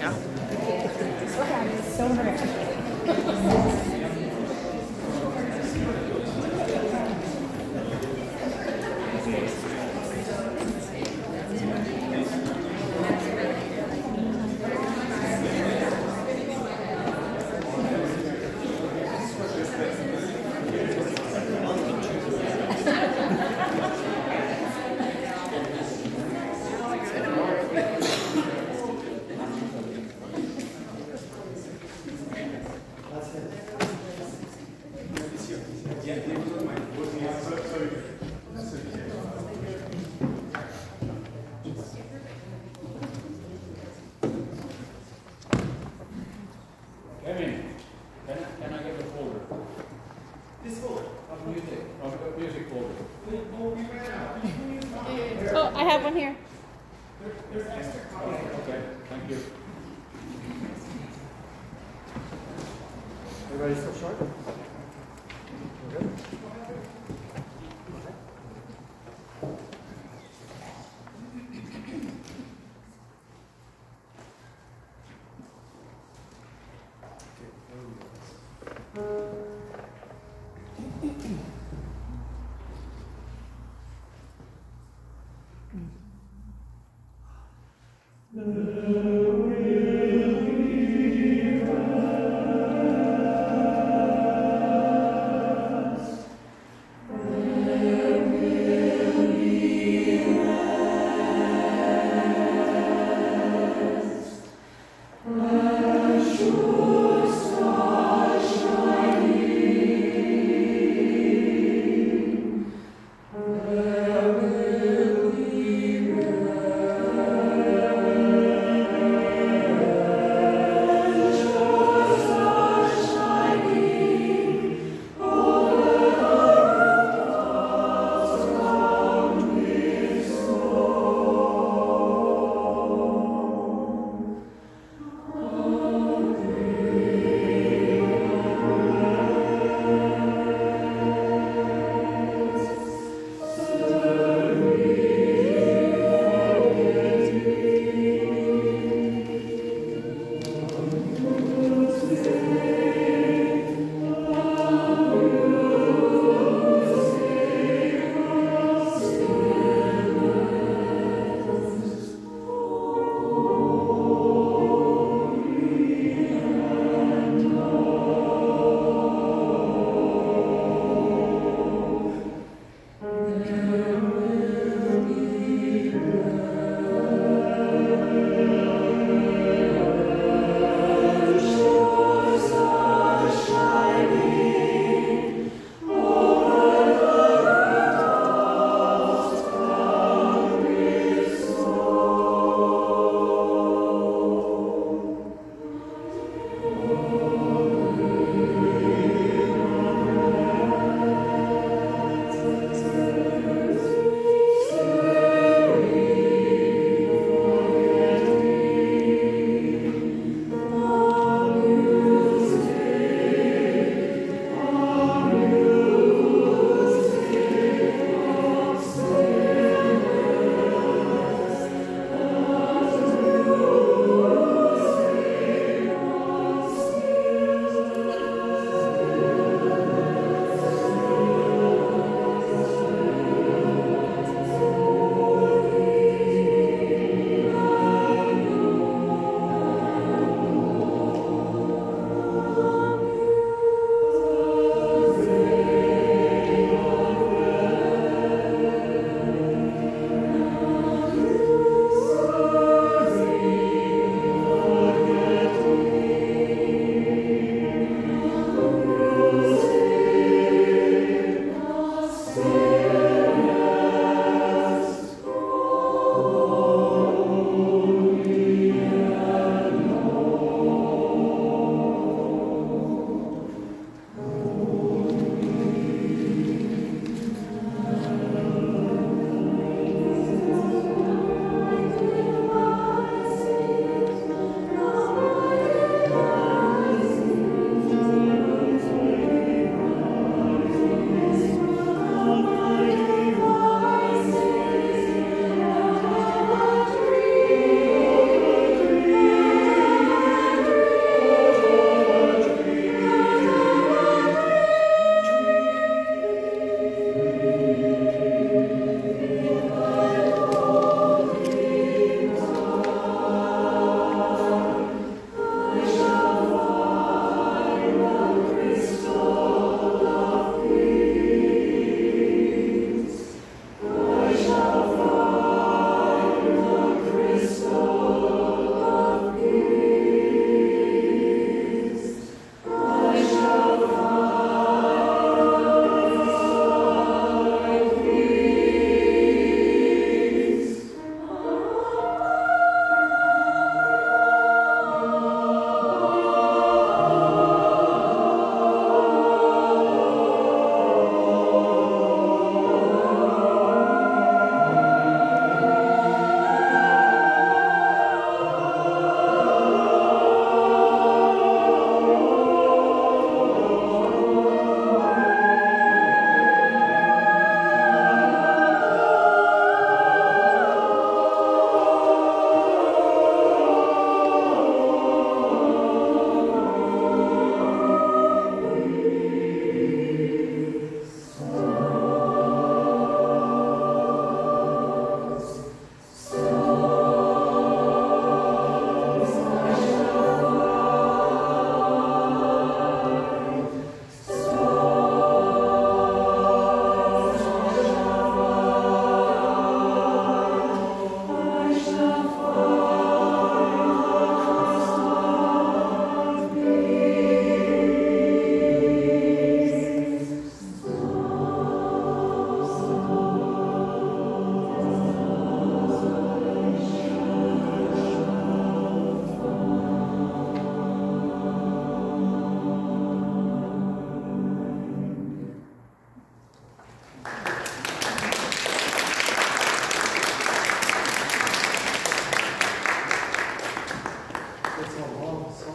Ja. Zo hard. Oh, I have one here. Okay, thank you. Everybody still short? Okay.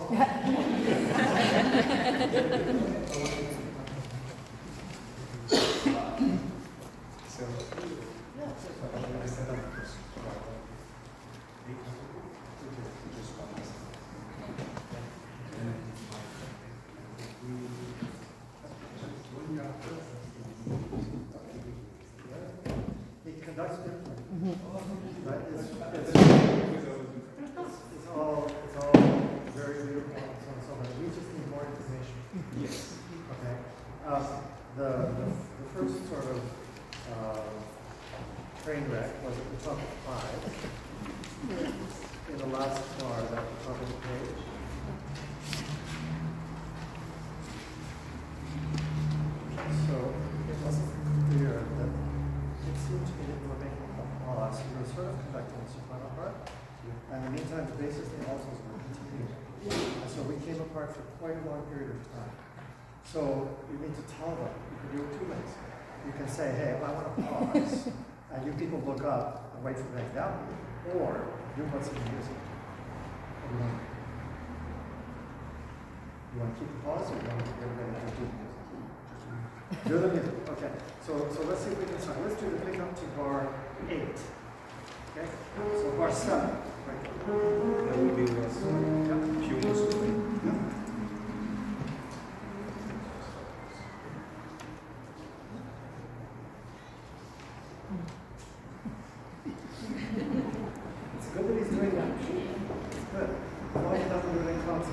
For quite a long period of time. So you need to tell them. You can do it two ways. You can say, hey, I want to pause, and you people look up and wait for the next downbeat, or do what's in the music. What do you want? You want to keep the pause, or you want to get ready to do the music? Do the music. Okay. So let's see if we can start. Let's do the pick up to bar 8. Okay. So bar 7. Right. That would be the pure. It's good that he's doing that. It's good. As long as he doesn't do it in concert.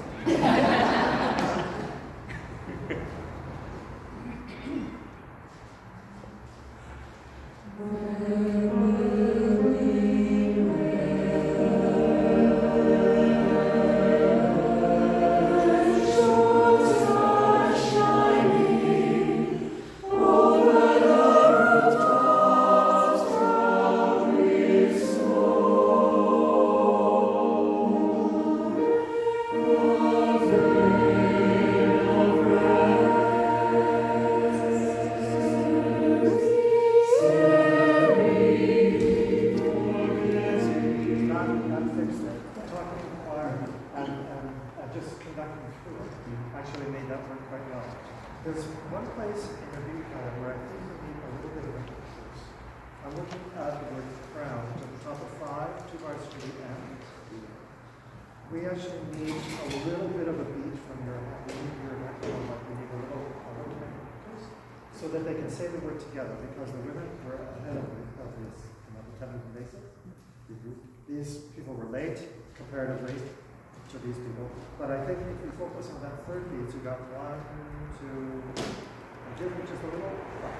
These people relate comparatively to these people, but I think if you focus on that third beat, you got 1, 2, and just a little.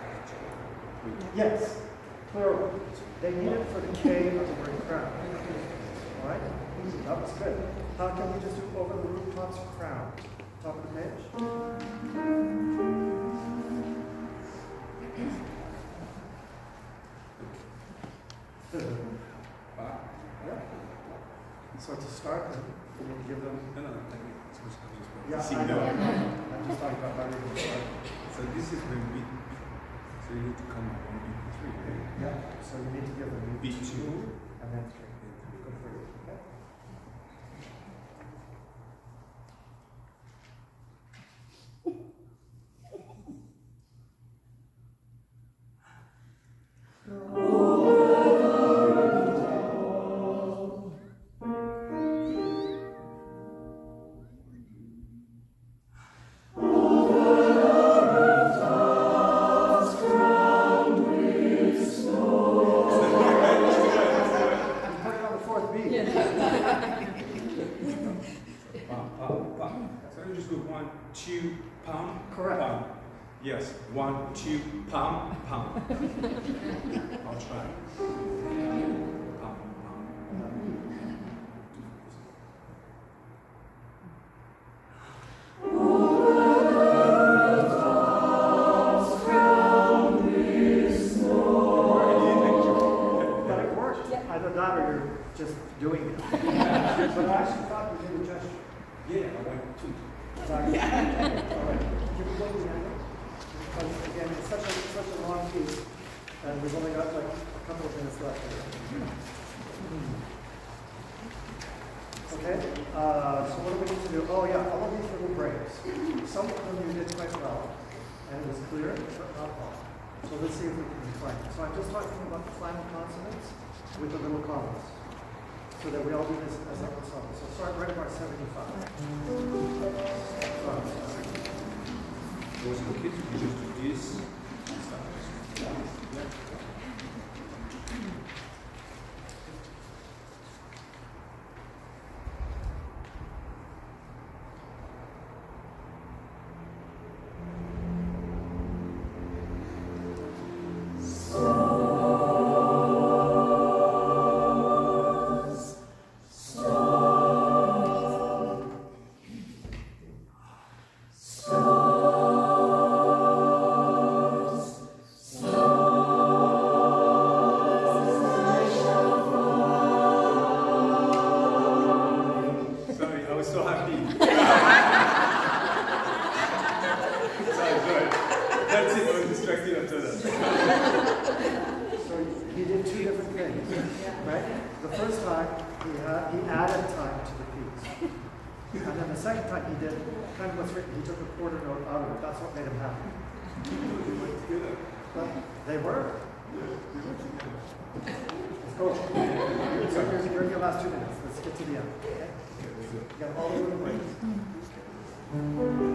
Yes, plural. They need it for the K of the word crown. All right, that was good. How can we just do over the rooftops crown? Top of the page. So to start them, you need to give them. Yeah, I know. I'm just talking about how you're going to start. So this is when beat. So you need to come up on beat 3. Yeah. So you need to give them beat 2 and then 3. Good for you. Okay. Yes, 1, 2, pam, pam. I'll try. Pam, pam. But it worked. Either that or you're just doing it. But I actually thought you did a gesture. Yeah, I went 2. Exactly. All right. Can we go to the end? Because again, it's such a long piece, and we've only got like a couple of minutes left. Okay? So what do we need to do? Oh yeah, all of these little breaks. Some of them you did quite well, and it was clear, but not all. So let's see if we can refine it. So I'm just talking about the final consonants with the little commas, so that we all do this as a song. So start right about 75. Was the kids who just do this and stuff? Yeah. That's what made him happy. They were. Let's go. So here's your last 2 minutes. Let's get to the end. Okay? You got all the little breaks.